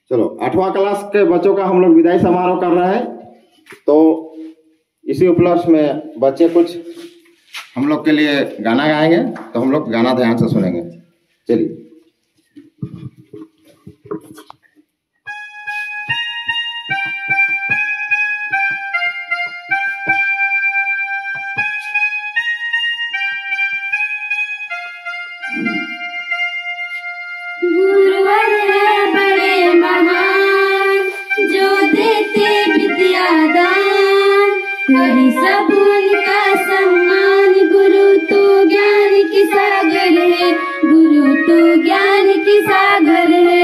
चलो 8वां क्लास के बच्चों का हम लोग विदाई समारोह कर रहे हैं। तो इसी उपलक्ष्य में बच्चे कुछ हम लोग के लिए गाना गाएंगे, तो हम लोग गाना ध्यान से सुनेंगे। चलिए। गुरुवर है बड़े महान, जो देते विद्या दान, करी सब उनका सम्मान। गुरु तो ज्ञान की सागर है, गुरु तो ज्ञान की सागर है।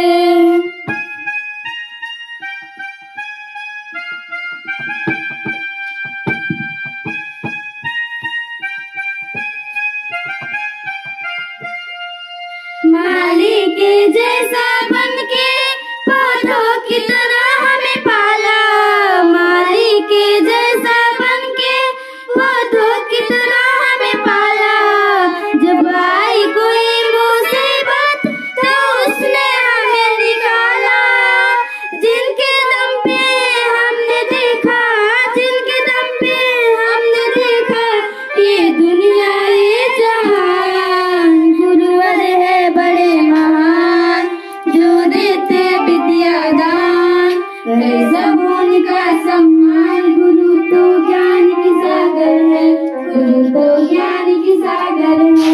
माली के जैसा बनके पौधों की तरह हमें पाला, माली के जैसा बनके पौधों की तरह हमें पाला। जब आई कोई मुसीबत तो उसने हमें निकाला, जिनके दम पे हमने देखा, जिनके दम पे हमने देखा ये दुनिया ये जहान। गुरुवर है बड़े महान, जो देते विद्या दान, करे सब उनका सम्मान। गुरु तो ज्ञान की सागर है, गुरु तो ज्ञान की सागर है।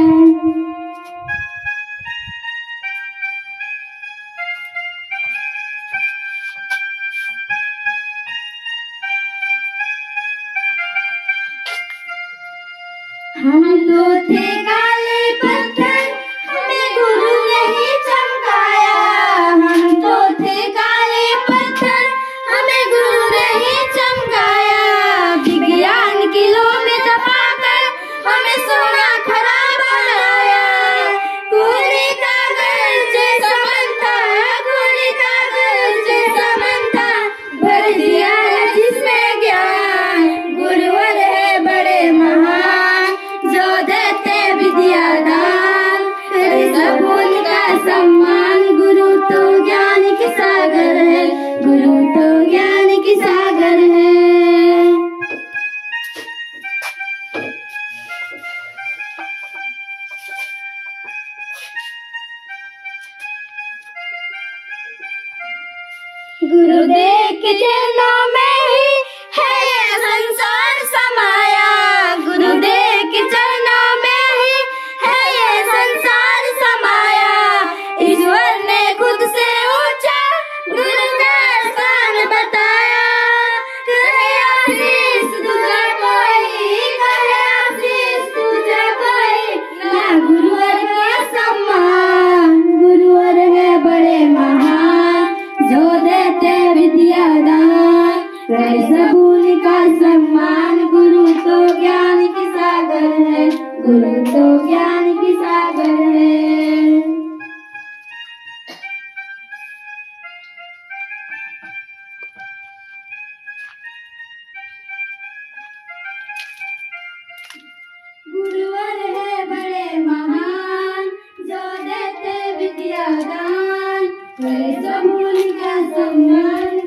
हम तो थे काले पत्थर, हमें गुरु ने चमकाया। हम तो थे काले पत्थर, हमें गुरु ने चमकाया। विज्ञान किलो में दबाकर हमें सोना खरा बनाया। कोरे कागज जैसा मन था, कोरे कागज जैसा मन था, भर दिया है जिसमें ज्ञान। गुरुवर है बड़े महान, जो देते विद्या दान, करे सब उनका सम्मान। गुरु तो ज्ञान की सागर है, गुरु तो ज्ञान की सागर है। गुरुदेव के चरणों में ही है ये संसार समाया। गुरुदेव के चरणों में ही है ये संसार समाया। ईश्वर ने खुद से ऊंचा गुरु का स्थान बताया। कहे आशीष दूजा कोई, कहे आशीष दूजा कोई, ना गुरुवर का सम्मान। गुरुवर है बड़े महान, जो देते विद्या दान, करे सब उनका सम्मान। गुरु तो ज्ञान की सागर है, गुरु तो ज्ञान की सागर है। गुरुवर है बड़े महान, जो देते विद्या दान, करे सब उनका सम्मान।